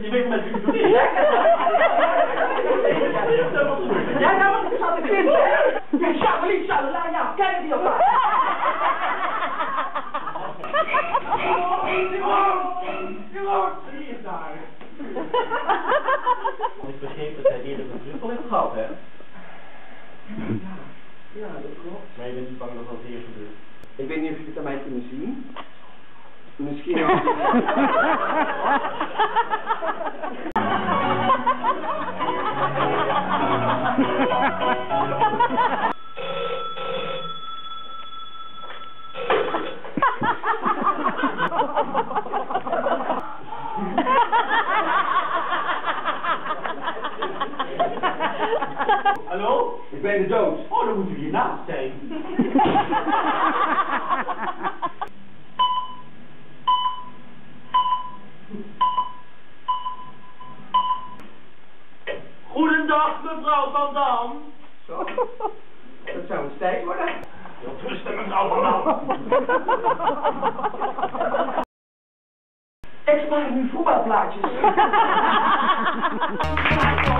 Je weet met wie het is. Ja, nou, want ik zat te klimmen. Ja, Charlie, ja, kennen die elkaar. Wie is daar? Ik begreep dat hij eerder een druppel heeft gehad, hè? Ja, dat klopt. Maar je bent niet bang dat dat weer gebeurt. Ik weet niet of jullie het aan mij kunnen zien. Misschien ook. Hallo? Ik ben de dood. Oh, dan moet u hiernaast zijn. Goedendag, mevrouw Van Dam. Zo. Dat zou een tijd worden. Wilt rusten, mevrouw Van Dam. Ik spaar nu voetbalplaatjes.